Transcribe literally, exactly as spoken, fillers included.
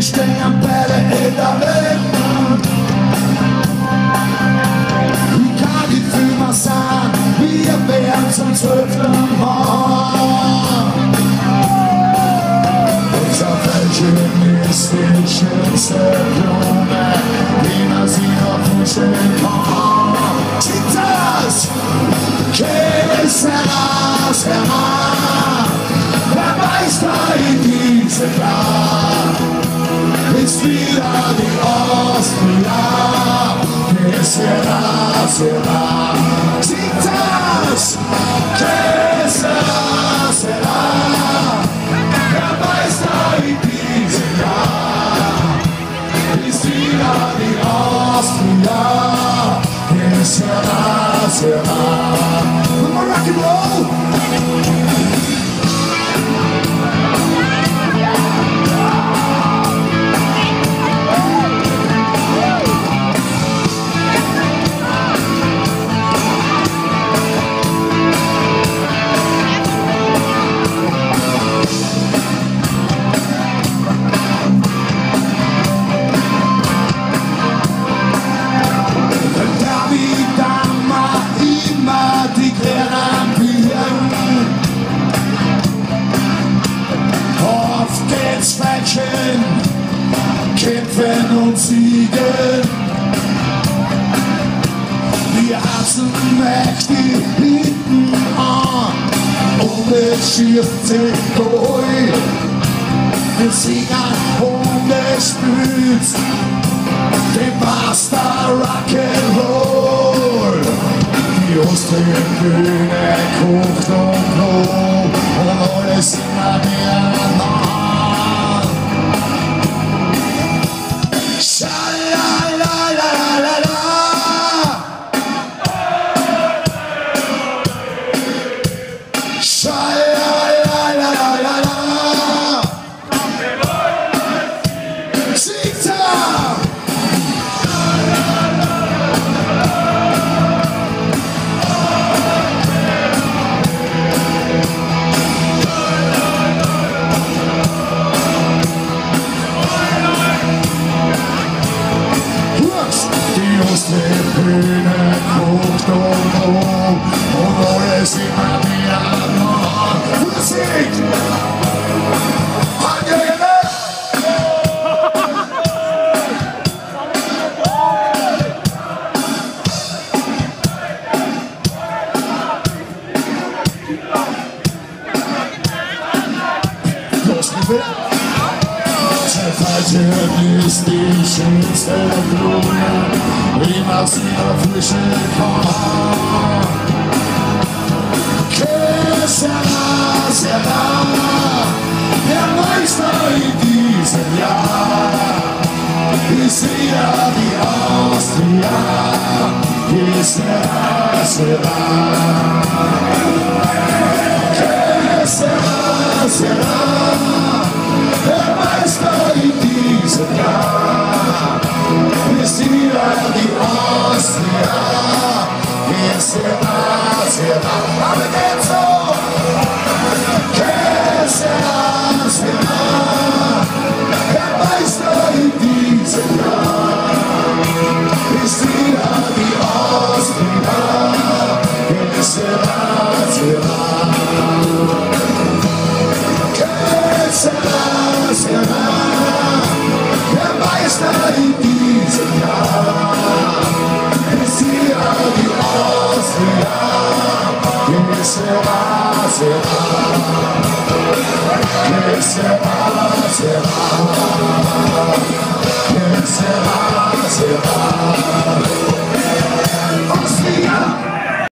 Sternbälle in der Welt. Ich kann nicht viel mehr sagen, wir werden zum zwölften Mal. Unser Fälschchen ist die schönste Blume, die man sich noch vorstellen kann. Titas, que será, será, wer weiß da in diesem Jahr, ist wieder die Austria, que será, será. Titas, que será, será, wer weiß da in diesem Jahr, ist wieder die Austria, que será, será. Come on, rock and roll! Kämpfen und siegen, wir hassen mächtig hinten an und es schießt sich durch. Wir singen und es spült den Master Rock'n'Roll. Die Austrian-König kocht und Klo und alles immer miteinander. Die Bühne guckt und hoch und alles immer wieder noch. Musik! Angehende! Los, bitte! Zerfalten ist die schönste Blume, wie man sie erfrischen kann. Que será, será, der Meister in diesem Jahr ist wieder die Austria. Que será, será, que será, será, der Meister in diesem Jahr ist wieder die Austria. Que será, será, aber geht so. Que será, será, der Meister in diesem Jahr ist wieder die Austria. Que será, será, que será, será, der Meister in diesem Jahr ist wieder die Austria. Que será, será, que será, será, que será, será.